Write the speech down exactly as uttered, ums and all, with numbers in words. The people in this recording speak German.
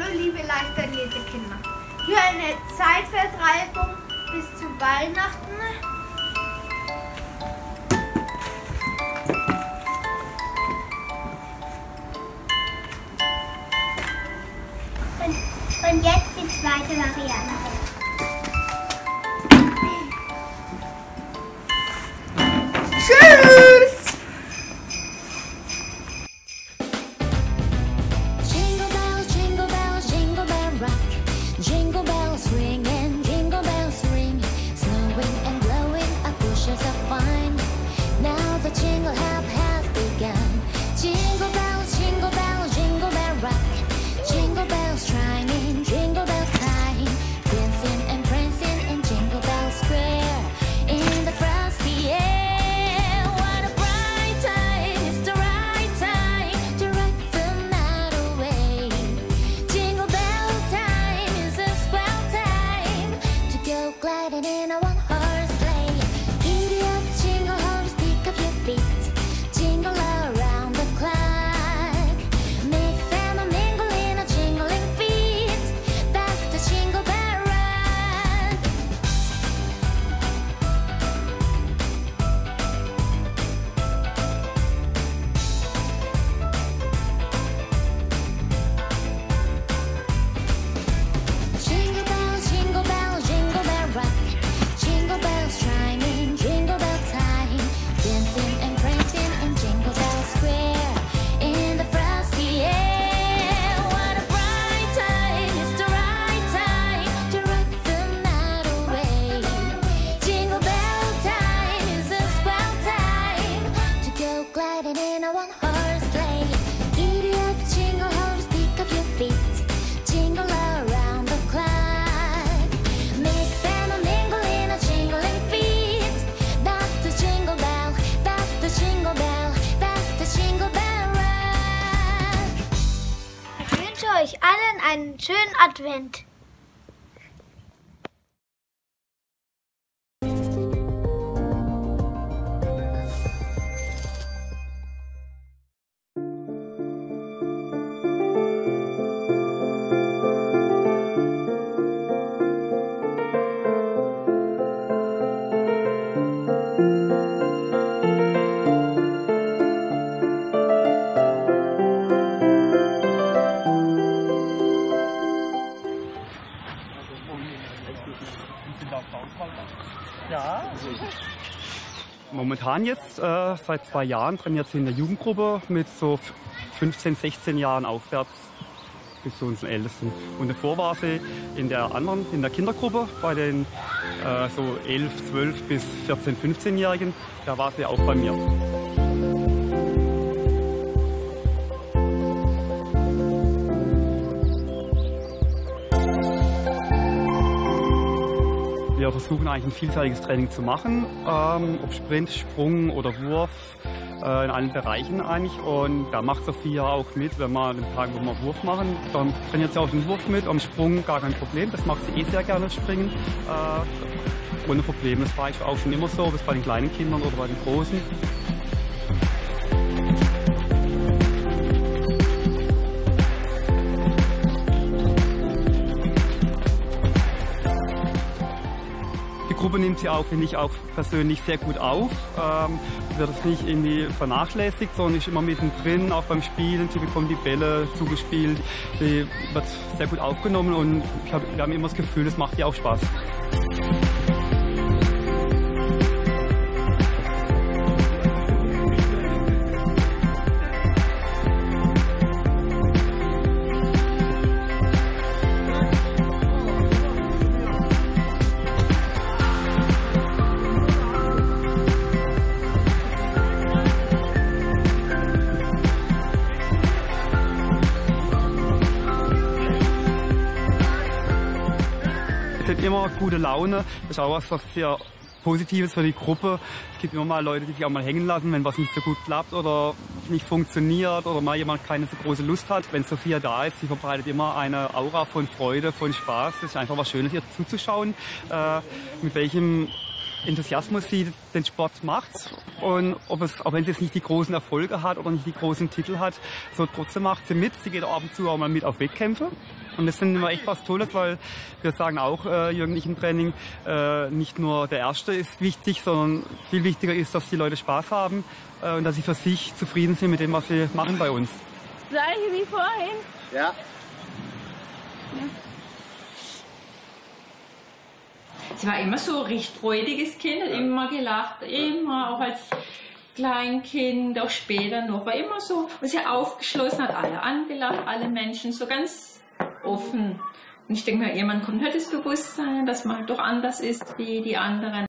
Hallo liebe leicht trainierte Kinder. Hier eine Zeitvertreibung bis zu Weihnachten. Und, und jetzt die zweite Variante. Tschüss! Jingle bells ring and jingle bells ring, snowing and blowing up bushels of wine. Now the jingle hop has begun. Jingle bells, jingle bells, jingle bell rock. Jingle bells chiming, jingle bell time, dancing and prancing in Jingle Bell Square in the frosty air. What a bright time! It's the right time to rock the night away. Jingle bell time is a swell time to go gliding in a one-horse sleigh. Giddy up, jingle horse, pick up your feet, jingle around the clock. Mix and a mingle in a jingling feet. That's the Jingle Bell Rock. Jingle bells, jingle bells, jingle bell rock. Jingle bells chiming, jingle bell time, dancing and prancing in Jingle Bell Square in the frosty air. What a bright time! It's the right time to rock the night away. Jingle bell time is a swell time to go gliding in a one-horse sleigh. Giddy up, jingle horse, pick up your feet, jingle around the clock. Mix and a mingle in a jingling feet. That's the Jingle Bell, that's the Jingle Bell, that's the Jingle Bell Rock. Ich wünsche euch allen einen schönen Advent. Ja. Momentan jetzt, äh, seit zwei Jahren, trainiert sie in der Jugendgruppe mit so fünfzehn, sechzehn Jahren aufwärts bis zu unseren Ältesten. Und davor war sie in der anderen, in der Kindergruppe bei den äh, so elf, zwölf bis vierzehn, fünfzehnjährigen. Da war sie auch bei mir. Wir versuchen eigentlich ein vielseitiges Training zu machen, ähm, ob Sprint, Sprung oder Wurf, äh, in allen Bereichen eigentlich. Und da macht Sophia auch mit, wenn wir an den Tagen, wo wir Wurf machen, dann trainiert sie auch den Wurf mit. Am Sprung gar kein Problem, das macht sie eh sehr gerne, springen. Äh, ohne Probleme, das war eigentlich auch schon immer so, bis bei den kleinen Kindern oder bei den Großen. Die Gruppe nimmt sie auch, finde ich, auch persönlich sehr gut auf. Ähm, wird es nicht irgendwie vernachlässigt, sondern ist immer mittendrin, auch beim Spielen. Sie bekommt die Bälle zugespielt, sie wird sehr gut aufgenommen und ich hab, wir haben immer das Gefühl, es macht ihr auch Spaß. Immer gute Laune, das ist auch was sehr Positives für die Gruppe. Es gibt immer mal Leute, die sich auch mal hängen lassen, wenn was nicht so gut klappt oder nicht funktioniert oder mal jemand keine so große Lust hat. Wenn Sophia da ist, sie verbreitet immer eine Aura von Freude, von Spaß. Es ist einfach was Schönes, ihr zuzuschauen, äh, mit welchem Enthusiasmus sie den Sport macht und ob es, auch wenn sie jetzt nicht die großen Erfolge hat oder nicht die großen Titel hat, so trotzdem macht sie mit. Sie geht ab und zu auch mal mit auf Wettkämpfe. Und das sind immer echt was Tolles, weil wir sagen auch, äh, Jürgen und ich im Training, äh, nicht nur der Erste ist wichtig, sondern viel wichtiger ist, dass die Leute Spaß haben äh, und dass sie für sich zufrieden sind mit dem, was sie machen bei uns. Gleiche wie vorhin? Ja. Ja. Sie war immer so ein recht freudiges Kind, hat immer gelacht, immer, auch als Kleinkind, auch später noch, war immer so, und sie aufgeschlossen, hat alle angelacht, alle Menschen, so ganz offen. Und ich denke mir, irgendwann kommt halt das Bewusstsein, dass man doch anders ist wie die anderen.